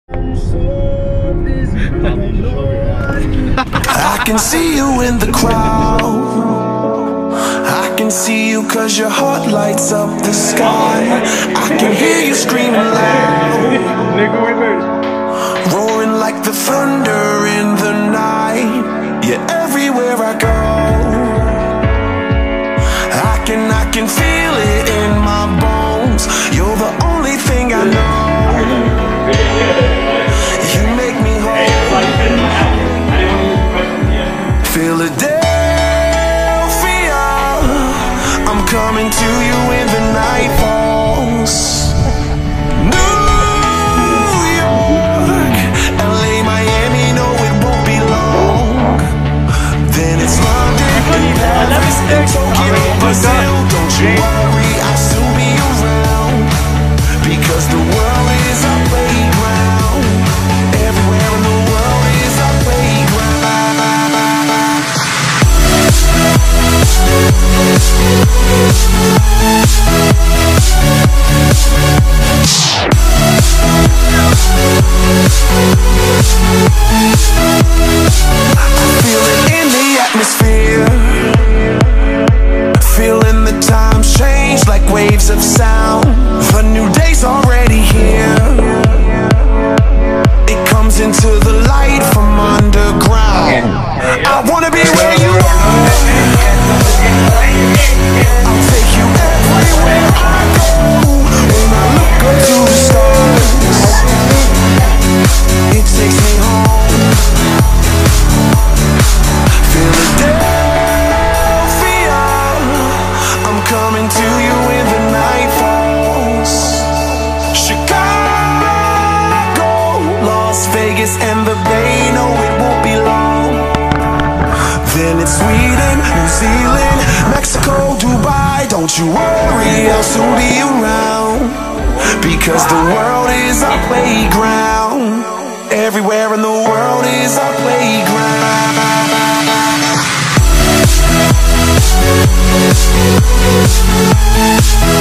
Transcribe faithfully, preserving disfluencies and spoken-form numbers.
I can see you in the crowd. I can see you cause your heart lights up the sky. I can hear you screaming loud, roaring like the thunder in the night. Yeah, everywhere I go, I can, I can feel it in my bones. You're the only thing I know. You make me whole. Philadelphia, I'm coming to you when the night falls. New York, L A, Miami, no it won't be long. Then it's London and Paris and Tokyo, Brazil. Don't you worry, I'll soon be around, because the world is our playground. Everywhere in the world is our playground. I feel it in the atmosphere, feeling the times change like waves of sound. The new day's already here. It comes into the light from underground. I wanna be where you are. I'll take you everywhere I go. When I look up to the stars, it takes me home. Philadelphia, I'm coming to you when the night falls. Chicago, Las Vegas and the Bay, no it won't be long. Then it's Sweden, New Zealand, Mexico, Dubai. Don't you worry, I'll soon be around, because the world is our playground. Everywhere in the world is our playground. We'll be right back.